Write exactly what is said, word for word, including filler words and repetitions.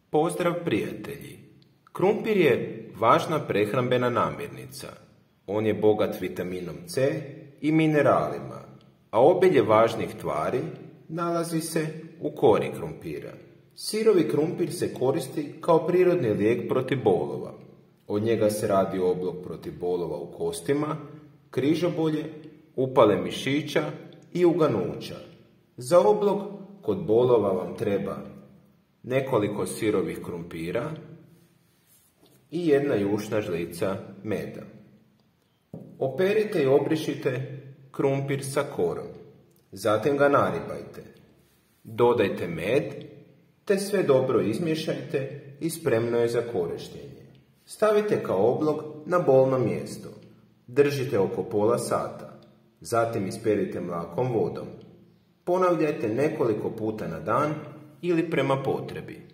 Pozdrav prijatelji! Krumpir je važna prehrambena namirnica. On je bogat vitaminom C i mineralima, a obilje važnih tvari nalazi se u kori krumpira. Sirovi krumpir se koristi kao prirodni lijek protiv bolova. Od njega se radi oblog protiv bolova u kostima, križobolje, upale mišića i uganuća. Za oblog kod bolova vam treba nekoliko sirovih krumpira i jedna jušna žlica meda. Operite i obrišite krumpir sa korom, zatim ga naribajte. Dodajte med, te sve dobro izmiješajte i spremno je za korištenje. Stavite kao oblog na bolno mjesto. Držite oko pola sata, zatim isperite mlakom vodom. Ponavljajte nekoliko puta na dan ili prema potrebi.